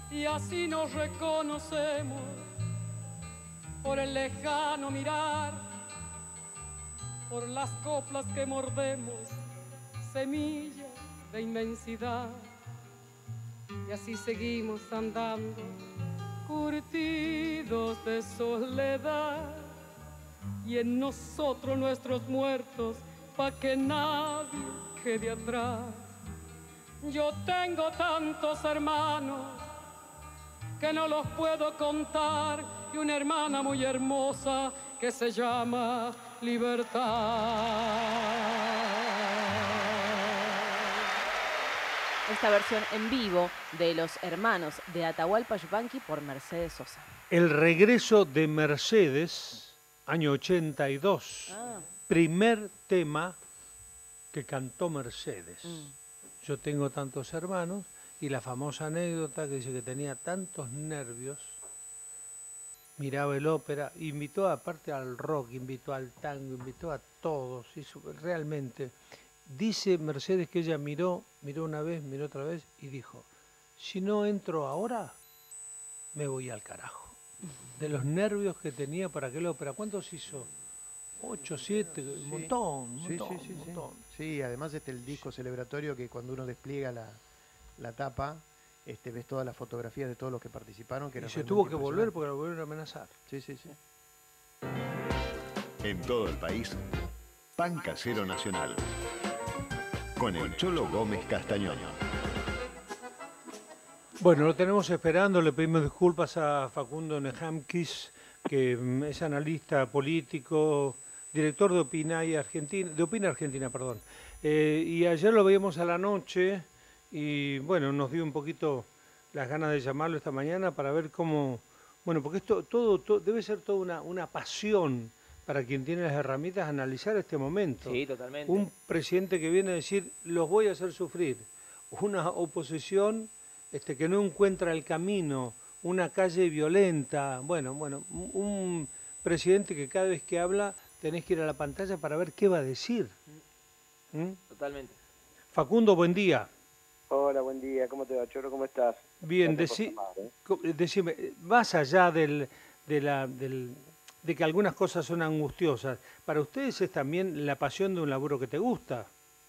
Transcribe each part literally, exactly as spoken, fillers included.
y así nos reconocemos por el lejano mirar, por las coplas que mordemos, semilla de inmensidad. Y así seguimos andando, curtidos de soledad, y en nosotros nuestros muertos, pa' que nadie quede atrás. Yo tengo tantos hermanos que no los puedo contar, y una hermana muy hermosa que se llama Libertad. Esta versión en vivo de Los Hermanos de Atahualpa Yupanqui por Mercedes Sosa. El regreso de Mercedes, año ochenta y dos. Ah. Primer tema que cantó Mercedes. Mm. Yo tengo tantos hermanos, y la famosa anécdota que dice que tenía tantos nervios, miraba el ópera, invitó aparte al rock, invitó al tango, invitó a todos, hizo, realmente, dice Mercedes que ella miró, miró una vez, miró otra vez y dijo, si no entro ahora, me voy al carajo. De los nervios que tenía para aquel ópera, ¿cuántos hizo? Ocho, siete, un Sí. montón, un Sí, montón, sí, sí, un sí. montón. Sí, además este el disco celebratorio que cuando uno despliega la, la tapa, este, ves todas las fotografías de todos los que participaron. Que Y era se realmente tuvo que volver impresionante. porque lo volvieron a amenazar. Sí, sí, sí. En todo el país, Pan Casero Nacional. Con el Cholo Gómez Castañón. Bueno, lo tenemos esperando, le pedimos disculpas a Facundo Nejamquis, que mm, es analista político, director de Opina y Argentina, de Opina Argentina, perdón. Eh, y ayer lo veíamos a la noche y bueno, nos dio un poquito las ganas de llamarlo esta mañana para ver cómo, bueno, porque esto todo, todo debe ser toda una, una pasión para quien tiene las herramientas analizar este momento. Sí, totalmente. Un presidente que viene a decir, los voy a hacer sufrir. Una oposición este, que no encuentra el camino, una calle violenta. Bueno, bueno, un, un presidente que cada vez que habla tenés que ir a la pantalla para ver qué va a decir. ¿Mm? Totalmente. Facundo, buen día. Hola, buen día. ¿Cómo te va, Choro? ¿Cómo estás? Bien, Gracias por deci llamar, ¿eh? co- decime, más allá del, de, la, del, de que algunas cosas son angustiosas, ¿para ustedes es también la pasión de un laburo que te gusta?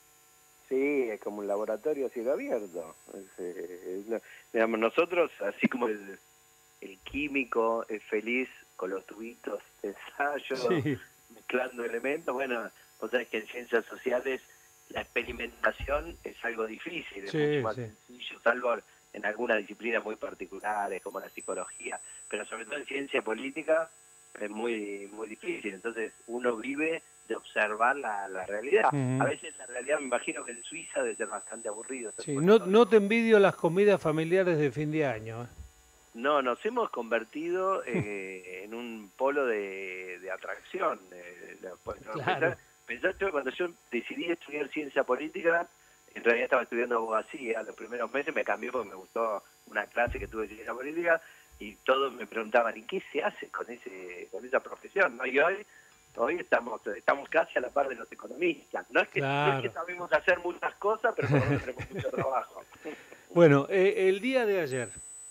Sí, es como un laboratorio a cielo abierto. Es, eh, no- digamos, nosotros, así como el, el químico es feliz con los tubitos de ensayo, Sí. mezclando elementos, bueno, vos sabés que en ciencias sociales la experimentación es algo difícil, es Sí, mucho más sí. sencillo, salvo en algunas disciplinas muy particulares como la psicología, pero sobre todo en ciencia política es muy muy difícil. Entonces uno vive de observar la, la realidad. Ujú. A veces la realidad, me imagino que en Suiza debe ser bastante aburrido. ser Sí, no, profesor. no te envidio las comidas familiares de fin de año. ¿eh? No, nos hemos convertido eh, en un polo de, de atracción. Eh, la- pues, no, Claro. pensar- pensar que cuando yo decidí estudiar ciencia política, en realidad estaba estudiando abogacía. Los primeros meses me cambió porque me gustó una clase que tuve de ciencia política y todos me preguntaban, ¿y qué se hace con ese con esa profesión? ¿No? Y hoy hoy estamos estamos casi a la par de los economistas. No es que, no es Claro. que sabemos hacer muchas cosas, pero por lo menos tenemos mucho trabajo. Bueno, eh, el día de ayer,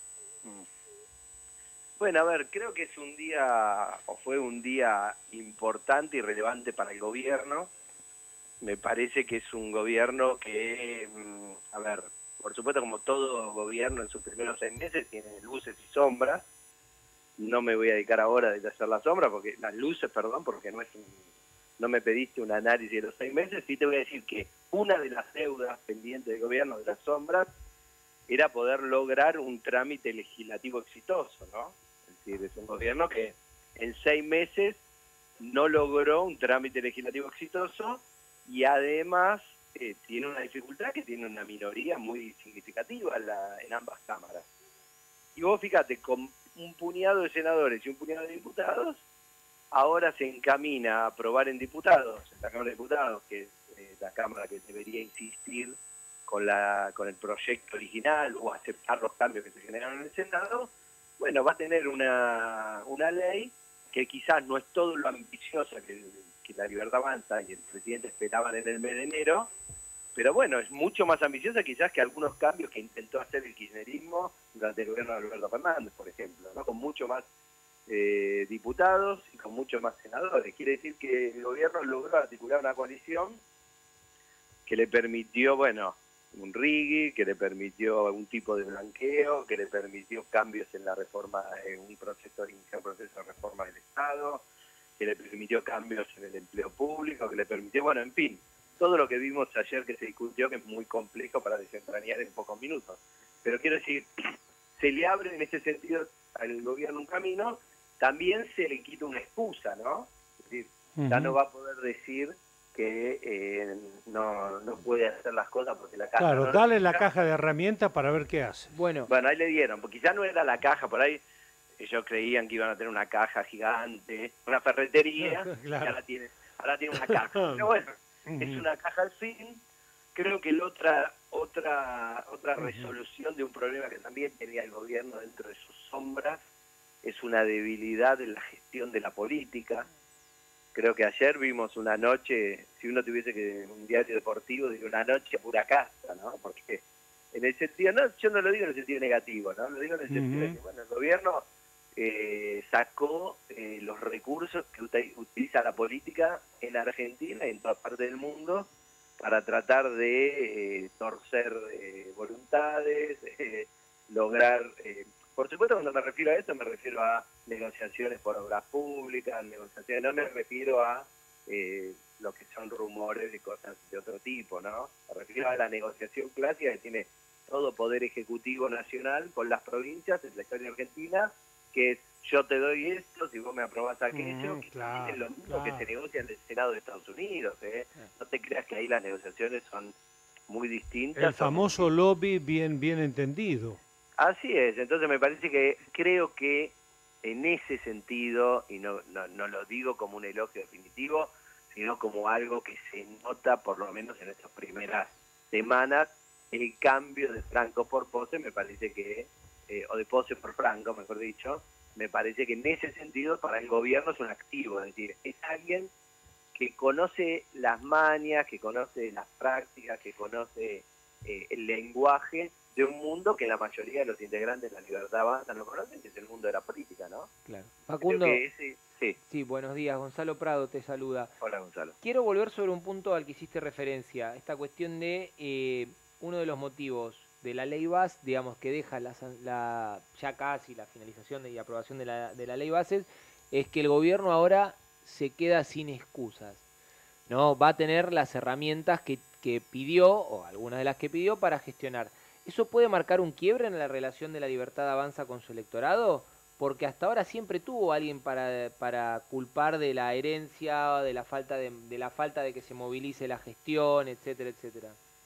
Bueno, a ver, creo que es un día, o fue un día importante y relevante para el gobierno. Me parece que es un gobierno que, mm, a ver, por supuesto como todo gobierno en sus primeros seis meses tiene luces y sombras. No me voy a dedicar ahora a detallar las sombras, porque las luces, perdón, porque no es un, no me pediste un análisis de los seis meses. Sí te voy a decir que una de las deudas pendientes del gobierno de las sombras era poder lograr un trámite legislativo exitoso, ¿no? Es decir, es un gobierno que en seis meses no logró un trámite legislativo exitoso y además eh, tiene una dificultad que tiene una minoría muy significativa en, la- en ambas cámaras. Y vos fíjate, con un puñado de senadores y un puñado de diputados, ahora se encamina a aprobar en diputados, en la Cámara de Diputados, que es eh, la Cámara que debería insistir con la con el proyecto original o aceptar los cambios que se generaron en el Senado. Bueno, va a tener una, una ley que quizás no es todo lo ambiciosa que, que la Libertad Avanza y el presidente esperaban en el mes de enero, pero bueno, es mucho más ambiciosa quizás que algunos cambios que intentó hacer el kirchnerismo durante el gobierno de Alberto Fernández, por ejemplo, ¿no? Con mucho más eh, diputados y con mucho más senadores. Quiere decir que el gobierno logró articular una coalición que le permitió, bueno, un rigui, que le permitió algún tipo de blanqueo, que le permitió cambios en la reforma, en un proceso, iniciar un proceso de reforma del Estado, que le permitió cambios en el empleo público, que le permitió, bueno, en fin, todo lo que vimos ayer que se discutió, que es muy complejo para desentrañar en pocos minutos. Pero quiero decir, se le abre en ese sentido al gobierno un camino, también se le quita una excusa, ¿no? Es decir, uh-huh. ya no va a poder decir que eh, no, no puede hacer las cosas porque la caja... Claro, no dale la caja de herramientas para ver qué hace. Bueno, bueno, ahí le dieron, porque quizá no era la caja, por ahí ellos creían que iban a tener una caja gigante, una ferretería, claro. y ahora tiene, ahora tiene una caja. Pero bueno, uh-huh. es una caja al fin. Creo que la otra, otra, otra uh-huh. resolución de un problema que también tenía el gobierno dentro de sus sombras es una debilidad en la gestión de la política. Creo que ayer vimos una noche, si uno tuviese que un diario deportivo, diría una noche a pura casta, ¿no? Porque en el sentido, no, yo no lo digo en el sentido negativo, ¿no? Lo digo en el sentido uh-huh. de que, bueno, el gobierno eh, sacó eh, los recursos que utiliza la política en Argentina y en toda parte del mundo para tratar de eh, torcer eh, voluntades, eh, lograr... Eh, por supuesto, cuando me refiero a eso, me refiero a negociaciones por obras públicas, negociaciones, no me refiero a eh, lo que son rumores y cosas de otro tipo, ¿no? Me refiero a la negociación clásica que tiene todo poder ejecutivo nacional con las provincias en la historia argentina, que es yo te doy esto, si vos me aprobás aquello, mm, que claro, es lo mismo claro. que se negocia en el Senado de Estados Unidos, ¿eh? No te creas que ahí las negociaciones son muy distintas. El famoso muy... lobby bien, bien entendido. Así es, entonces me parece que creo que en ese sentido, y no, no, no lo digo como un elogio definitivo, sino como algo que se nota por lo menos en estas primeras semanas, el cambio de Franco por Pose me parece que, eh, o de Pose por Franco, mejor dicho, me parece que en ese sentido para el gobierno es un activo, es decir, es alguien que conoce las mañas, que conoce las prácticas, que conoce eh, el lenguaje de un mundo que la mayoría de los integrantes de la Libertad Avanza no conocen, que es el mundo de la política, ¿no? Claro. Facundo, ese, sí. sí, buenos días. Gonzalo Prado te saluda. Hola, Gonzalo. Quiero volver sobre un punto al que hiciste referencia, esta cuestión de eh, uno de los motivos de la ley B A S, digamos, que deja la, la, ya casi la finalización y aprobación de la, de la ley Bases, es que el gobierno ahora se queda sin excusas, ¿no? Va a tener las herramientas que, que pidió, o algunas de las que pidió, para gestionar. ¿Eso puede marcar un quiebre en la relación de la Libertad Avanza con su electorado? Porque hasta ahora siempre tuvo alguien para, para culpar de la herencia, de la falta de, de la falta de que se movilice la gestión, etcétera, etcétera.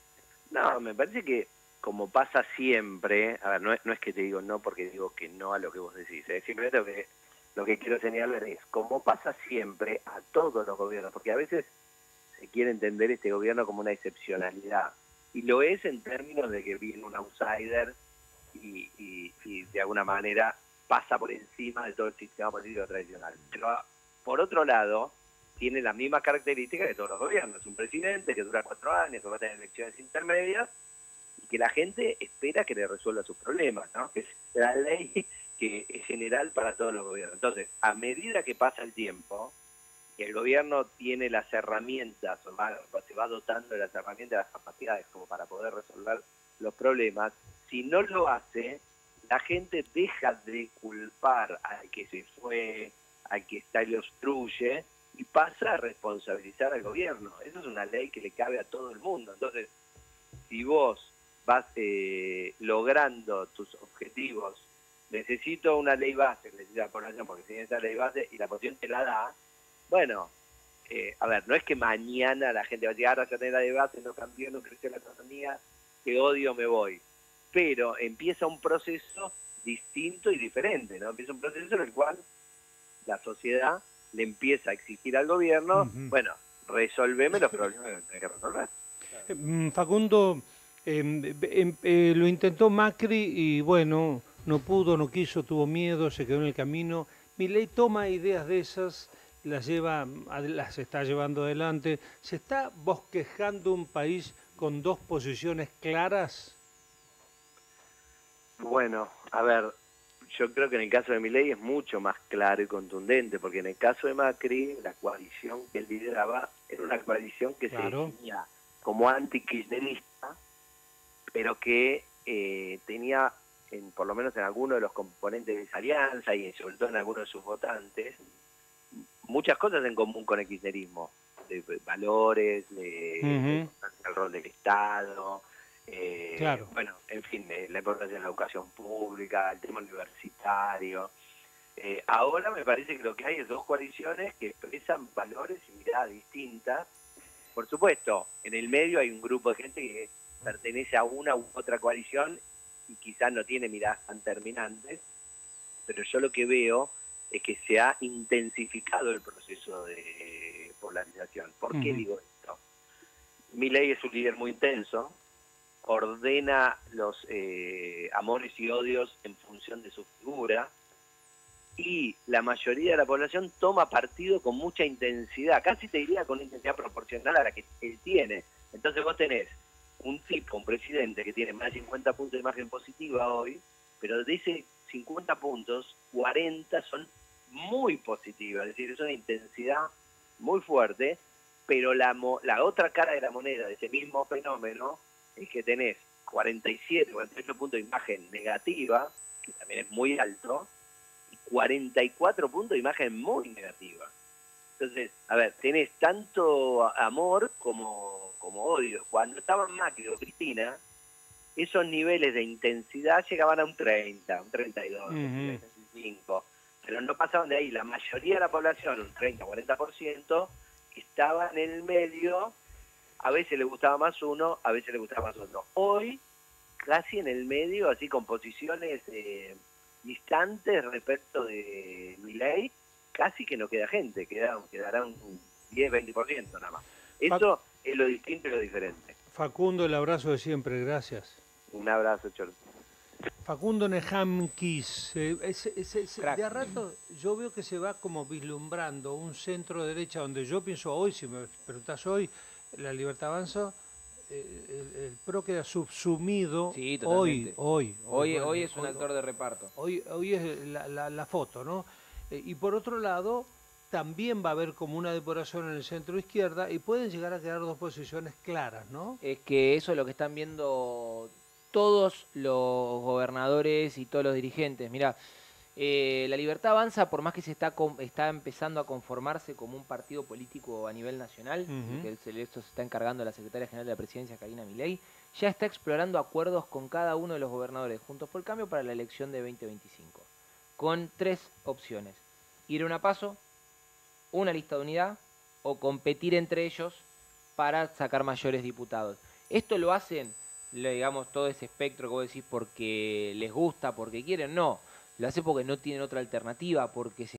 No, me parece que como pasa siempre, a ver, no es, no es que te digo no porque digo que no a lo que vos decís, ¿eh? Simplemente lo que, lo que quiero señalar es como pasa siempre a todos los gobiernos, porque a veces se quiere entender este gobierno como una excepcionalidad. Y lo es en términos de que viene un outsider y, y, y de alguna manera pasa por encima de todo el sistema político tradicional. Pero por otro lado, tiene las mismas características de todos los gobiernos. Un presidente que dura cuatro años, que va a tener elecciones intermedias y que la gente espera que le resuelva sus problemas, ¿no? Que es la ley que es general para todos los gobiernos. Entonces, a medida que pasa el tiempo, y el gobierno tiene las herramientas, o va, se va dotando de las herramientas, las capacidades como para poder resolver los problemas, si no lo hace, la gente deja de culpar al que se fue, al que está y lo obstruye, y pasa a responsabilizar al gobierno. Eso es una ley que le cabe a todo el mundo. Entonces, si vos vas eh, logrando tus objetivos, necesito una ley base, necesito la población, porque si esa ley base y la población te la da, bueno, eh, a ver, no es que mañana la gente va a decir, ahora ya tenés la de base, no cambió, no creció la economía, que odio, me voy. Pero empieza un proceso distinto y diferente, ¿no? Empieza un proceso en el cual la sociedad le empieza a exigir al gobierno, uh-huh. bueno, resolveme los problemas que tenés que resolver. Eh, Facundo, eh, eh, eh, lo intentó Macri y bueno, no pudo, no quiso, tuvo miedo, se quedó en el camino. Milei toma ideas de esas, las lleva, las está llevando adelante. ¿Se está bosquejando un país con dos posiciones claras? Bueno, a ver, yo creo que en el caso de Milei es mucho más claro y contundente, porque en el caso de Macri, la coalición que él lideraba era una coalición que Claro. se definía como anti-kirchnerista, pero que eh, tenía, en, por lo menos en algunos de los componentes de esa alianza y sobre todo en algunos de sus votantes, muchas cosas en común con el kirchnerismo, de, de valores, de, Ujú. de el rol del Estado, eh, Claro. bueno, en fin, eh, la importancia de la educación pública, el tema universitario. Eh, ahora me parece que lo que hay es dos coaliciones que expresan valores y miradas distintas. Por supuesto, en el medio hay un grupo de gente que pertenece a una u otra coalición y quizás no tiene miradas tan terminantes, pero yo lo que veo es que se ha intensificado el proceso de polarización. ¿Por qué Ujú. digo esto? Milei es un líder muy intenso, ordena los eh, amores y odios en función de su figura, y la mayoría de la población toma partido con mucha intensidad, casi te diría con una intensidad proporcional a la que él tiene. Entonces vos tenés un tipo, un presidente que tiene más de cincuenta puntos de imagen positiva hoy, pero de ese cincuenta puntos, cuarenta son muy positivas, es decir, es una intensidad muy fuerte, pero la, mo la otra cara de la moneda de ese mismo fenómeno es que tenés cuarenta y siete, cuarenta y ocho puntos de imagen negativa, que también es muy alto, y cuarenta y cuatro puntos de imagen muy negativa. Entonces, a ver, tenés tanto amor como, como odio. Cuando estaban Macri o Cristina, esos niveles de intensidad llegaban a un treinta, un treinta y dos, Ujú. un treinta y cinco, pero no pasaban de ahí. La mayoría de la población, un treinta, cuarenta por ciento, estaba en el medio. A veces le gustaba más uno, a veces le gustaba más otro. Hoy, casi en el medio, así con posiciones eh, distantes respecto de Milei, casi que no queda gente, queda, quedará un diez, veinte por ciento nada más. Eso es lo distinto y lo diferente. Facundo, el abrazo de siempre, gracias. Un abrazo, Cholo. Facundo Nejamquis, eh, ese- ese- ese- Crack. de a rato yo veo que se va como vislumbrando un centro derecha donde yo pienso hoy, si me preguntás hoy, la Libertad Avanza, eh, el, el PRO queda subsumido Sí, hoy, totalmente. hoy. Hoy, bueno, hoy es un hoy- actor de reparto. Hoy, hoy es la, la- la foto, ¿no? Eh, y por otro lado, también va a haber como una depuración en el centro izquierda y pueden llegar a quedar dos posiciones claras, ¿no? Es que eso es lo que están viendo todos los gobernadores y todos los dirigentes. Mira, eh, la Libertad Avanza, por más que se está, con- está empezando a conformarse como un partido político a nivel nacional, Ujú. y que el- esto se está encargando la Secretaria General de la Presidencia, Karina Milei, ya está explorando acuerdos con cada uno de los gobernadores Juntos por el Cambio para la elección de veinte veinticinco, con tres opciones: ir a una paso, una lista de unidad o competir entre ellos para sacar mayores diputados. Esto lo hacen, le- digamos, todo ese espectro que vos decís porque les gusta, porque quieren, no. Lo hacen porque no tienen otra alternativa, porque se